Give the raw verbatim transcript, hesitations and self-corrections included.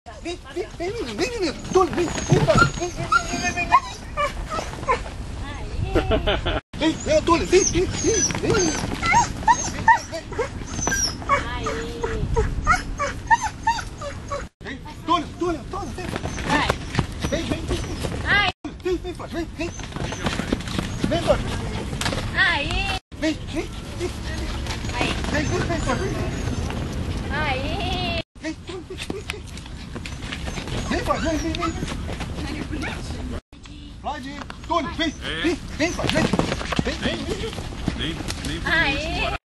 Vem, vem, vem, menino, vem, menino. Túlio, vem, vem, vem, vem, vem, vem, vem. Vem, vem, Túlio, vem, vem, vem, vem. Aí. Vem, Túlio, Túlio, Túlio, vem. Vai. Vem, vem, vem. Ai. Vem, vem, Floyd, vem, vem. Vem, Floyd. Aí. Vem, vem, vem. Aí. Vem, vem, vem, Floyd, vem. Aí. Vem, Túlio, vem, vem, vem. Vem, Floyd, vem, vem, vem. Floyd, Túlio, vem, vem, vem, Floyd, vem. Vem, vem, vem. Aí.